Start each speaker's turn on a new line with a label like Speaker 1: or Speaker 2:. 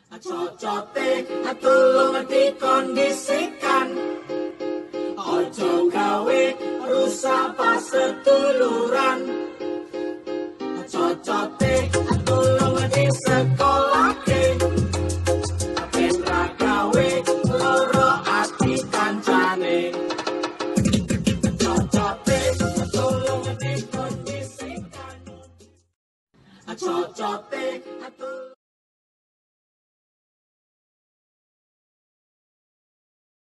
Speaker 1: Cocote tulung dikondisikan, ojo gawe rusak pas seduluran. Cocote tulung disekolahke, ben ra gawe loro ati kancane. Cocote tulung dikondisikan, cocote